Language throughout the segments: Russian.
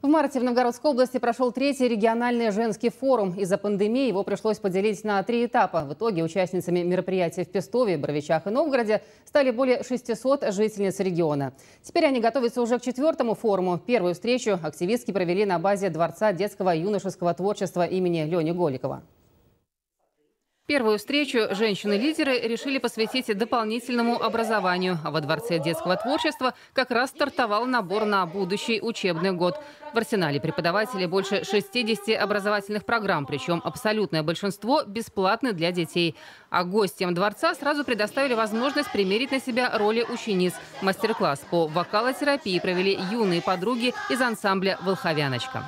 В марте в Новгородской области прошел третий региональный женский форум. Из-за пандемии его пришлось поделить на 3 этапа. В итоге участницами мероприятий в Пестове, Боровичах и Новгороде стали более 600 жительниц региона. Теперь они готовятся уже к 4-му форуму. Первую встречу активистки провели на базе Дворца детского и юношеского творчества имени Лени Голикова. Первую встречу женщины-лидеры решили посвятить дополнительному образованию. А во Дворце детского творчества как раз стартовал набор на будущий учебный год. В арсенале преподавателей больше 60 образовательных программ, причем абсолютное большинство бесплатны для детей. А гостям Дворца сразу предоставили возможность примерить на себя роли учениц. Мастер-класс по вокалотерапии провели юные подруги из ансамбля «Волховяночка».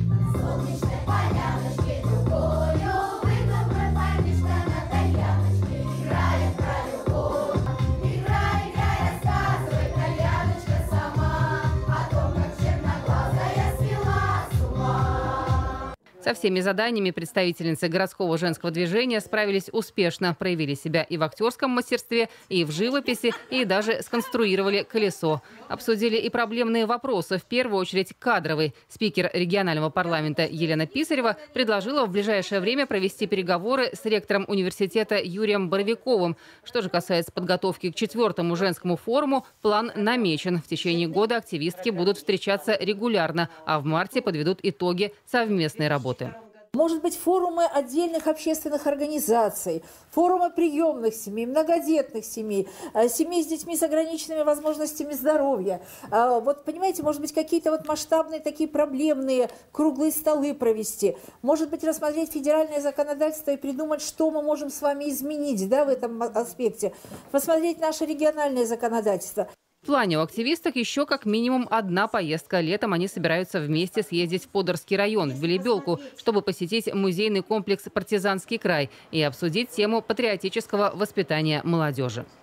Со всеми заданиями представительницы городского женского движения справились успешно. Проявили себя и в актерском мастерстве, и в живописи, и даже сконструировали колесо. Обсудили и проблемные вопросы, в первую очередь кадровый. Спикер регионального парламента Елена Писарева предложила в ближайшее время провести переговоры с ректором университета Юрием Боровиковым. Что же касается подготовки к 4-му женскому форуму, план намечен. В течение года активистки будут встречаться регулярно, а в марте подведут итоги совместной работы. Может быть, форумы отдельных общественных организаций, форумы приемных семей, многодетных семей, семей с детьми с ограниченными возможностями здоровья. Вот, понимаете, может быть, какие-то вот масштабные такие проблемные круглые столы провести. Может быть, рассмотреть федеральное законодательство и придумать, что мы можем с вами изменить, да, в этом аспекте. Посмотреть наше региональное законодательство. В плане у активисток еще как минимум одна поездка. Летом они собираются вместе съездить в Подорский район, в Белебелку, чтобы посетить музейный комплекс «Партизанский край» и обсудить тему патриотического воспитания молодежи.